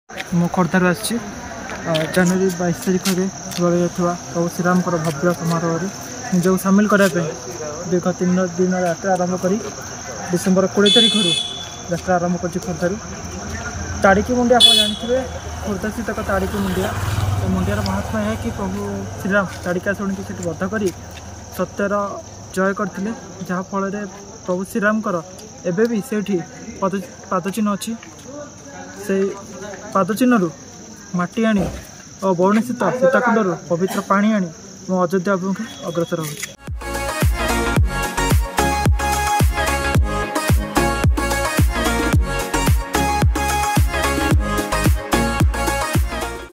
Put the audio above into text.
मो खोर्धार आसी जनवरी 22 तारीख में प्रभु श्रीराम भव्य समारोह निजक सामिल करने दीर्घ 3 दिन यात्रा आरंभ कर डिसेम्बर 20 तारीख यात्रा आरंभ कर खोर्धार ताड़िकी मुंडिया आप जानते खोर्धा स्थित एक ताड़िकी मुंडिया मुंडियार महात्मा है कि प्रभु श्रीराम ताड़िका शुणी से बध कर सत्यर जय करते जहाँफल प्रभु श्रीराम एबे भी से पादचिन्ह अच्छी से पादचिन्ह माटी आनी और बरुणी स्थित सीताकुंड पवित्र पानी आनी अयोध्या अभिमुखे अग्रसर हो।